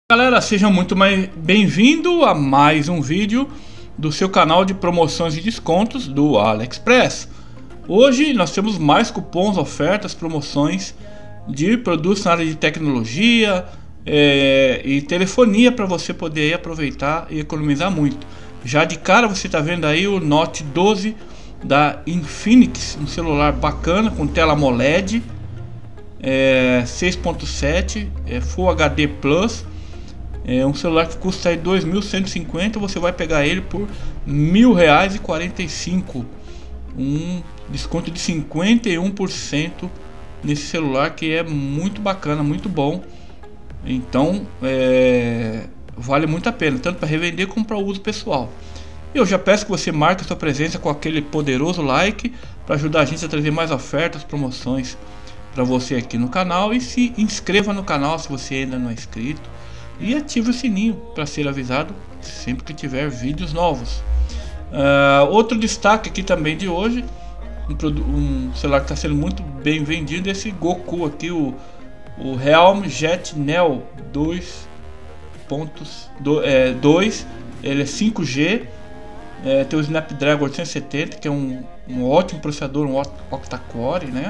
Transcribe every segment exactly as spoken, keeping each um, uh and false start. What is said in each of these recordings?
Galera, sejam muito mais bem-vindos a mais um vídeo do seu canal de promoções e descontos do AliExpress. Hoje nós temos mais cupons, ofertas, promoções de produtos na área de tecnologia é, e telefonia para você poder aproveitar e economizar muito. Já de cara você está vendo aí o Note doze da Infinix, um celular bacana com tela AMOLED, é, seis ponto sete, é, Full H D Plus. É um celular que custa aí dois mil cento e cinquenta, você vai pegar ele por mil reais e quarenta e cinco, um desconto de cinquenta e um por cento nesse celular, que é muito bacana, muito bom. Então é, vale muito a pena, tanto para revender como para uso pessoal. Eu já peço que você marque a sua presença com aquele poderoso like para ajudar a gente a trazer mais ofertas, promoções para você aqui no canal, e se inscreva no canal se você ainda não é inscrito. E ative o sininho para ser avisado sempre que tiver vídeos novos. Uh, outro destaque aqui também de hoje, um, um celular que está sendo muito bem vendido, esse Goku aqui, o, o Realme Jet Neo dois ponto dois, ele é cinco G, é, tem o Snapdragon oitocentos e setenta, que é um, um ótimo processador, um octa-core, né?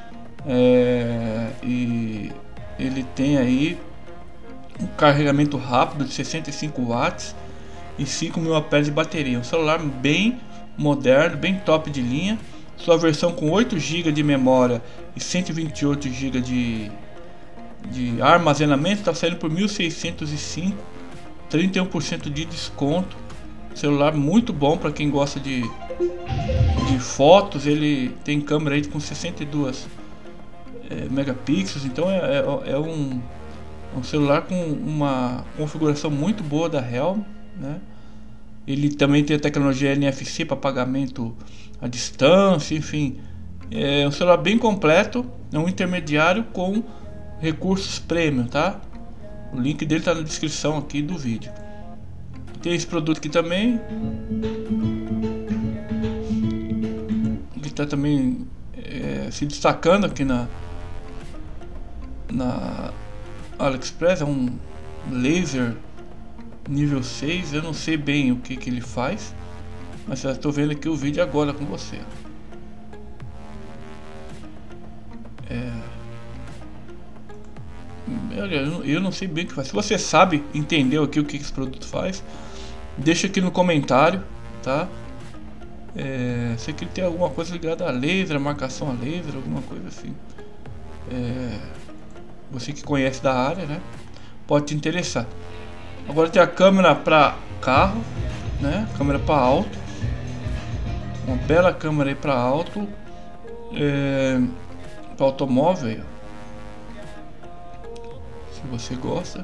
É, e ele tem aí um carregamento rápido de sessenta e cinco watts e cinco mil miliampères de bateria. Um celular bem moderno, bem top de linha. Sua versão com oito gigas de memória e cento e vinte e oito gigas de, de armazenamento está saindo por mil seiscentos e cinco, trinta e um por cento de desconto. Celular muito bom para quem gosta de, de fotos. Ele tem câmera aí com sessenta e dois é, megapixels, então é, é, é um um celular com uma configuração muito boa da Realme, né? Ele também tem a tecnologia N F C para pagamento à distância, enfim, é um celular bem completo, é um intermediário com recursos premium, tá? O link dele está na descrição aqui do vídeo. Tem esse produto aqui também, que está também é, se destacando aqui na na AliExpress. É um laser nível seis. Eu não sei bem o que que ele faz, mas já estou vendo aqui o vídeo agora com você. É... Eu, eu não sei bem o que faz. Se você sabe, entendeu aqui o que esse produto faz, deixa aqui no comentário, tá? É... Se aqui tem alguma coisa ligada a laser, a marcação a laser, alguma coisa assim. É... Você que conhece da área, né, pode te interessar. Agora tem a câmera para carro, né? Câmera para alto, uma bela câmera aí para alto, é, para automóvel. Se você gosta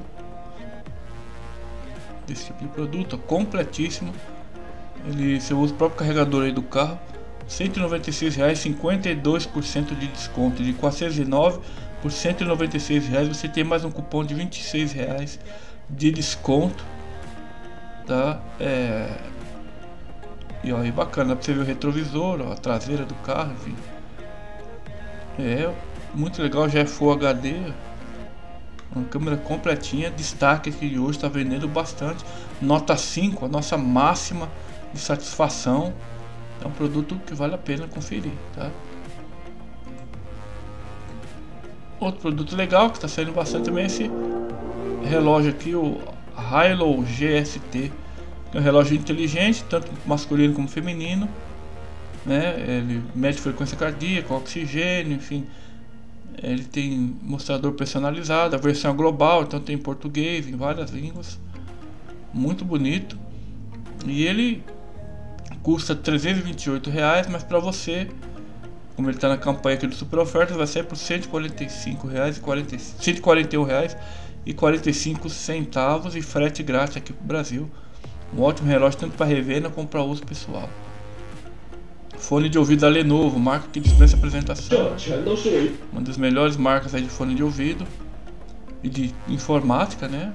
desse tipo de produto, completíssimo. Ele, você usa o próprio carregador aí do carro. cento e noventa e seis reais, cinquenta e dois por cento de desconto. De quatrocentos e nove por cento e noventa e seis reais você tem mais um cupom de vinte e seis reais de desconto, tá? É... E ó, aí bacana, dá pra você ver o retrovisor, ó, a traseira do carro, enfim. É muito legal, já é Full H D, uma câmera completinha. Destaque aqui de hoje, tá vendendo bastante. Nota cinco, a nossa máxima de satisfação. É um produto que vale a pena conferir, tá? Outro produto legal que está saindo bastante também é esse relógio aqui, o Hilo G S T. É um relógio inteligente, tanto masculino como feminino, né? Ele mede frequência cardíaca, oxigênio, enfim. Ele tem mostrador personalizado, a versão global, então tem em português, em várias línguas. Muito bonito. E ele custa trezentos e vinte e oito reais, mas para você, como ele está na campanha aqui do Super Ofertas, vai sair por cento e quarenta e cinco reais e cento e quarenta e um reais e quarenta e cinco centavos e frete grátis aqui pro Brasil. Um ótimo relógio tanto para revenda como para uso pessoal. Fone de ouvido da Lenovo, marca que dispensa apresentação. Uma das melhores marcas aí de fone de ouvido e de informática, né?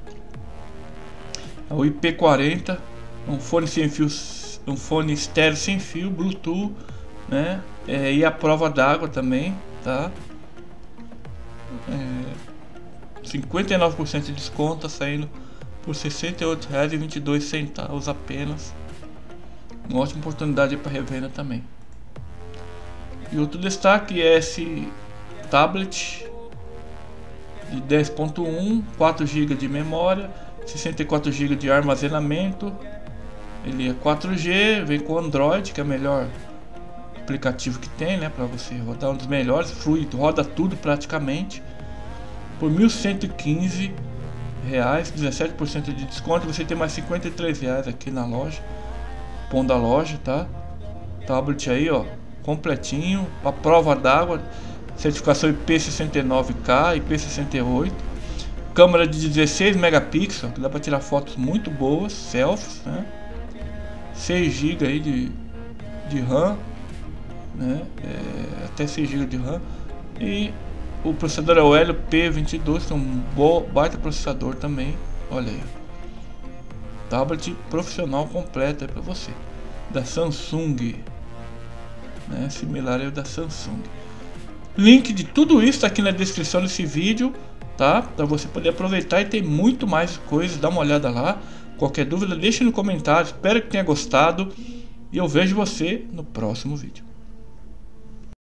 É o I P quarenta, um fone sem fio, um fone estéreo sem fio, Bluetooth, né? É, e a prova d'água também, tá? É, cinquenta e nove por cento de desconto, tá saindo por sessenta e oito reais e vinte e dois centavos apenas. Uma ótima oportunidade para revenda também. E outro destaque é esse tablet de dez ponto um, quatro gigas de memória, sessenta e quatro gigas de armazenamento. Ele é quatro G, vem com Android, que é o melhor aplicativo que tem, né, para você rodar, um dos melhores, fluido, roda tudo praticamente. Por mil cento e quinze reais, dezessete por cento de desconto, você tem mais cinquenta e três reais aqui na loja, cupom da loja, tá? Tablet aí, ó, completinho, a prova d'água, certificação I P sessenta e nove K, I P sessenta e oito, câmera de dezesseis megapixels, que dá para tirar fotos muito boas, selfies, né? seis gigas aí de, de RAM, né? É, até seis gigas de RAM. E o processador é o Helio P vinte e dois, que é um bom, baita processador também. Olha aí, tablet profissional completo aí para você, da Samsung, né? Similar ao da Samsung. Link de tudo isso tá aqui na descrição desse vídeo, tá? Para você poder aproveitar, e tem muito mais coisas, dá uma olhada lá. Qualquer dúvida deixe no comentário, espero que tenha gostado e eu vejo você no próximo vídeo.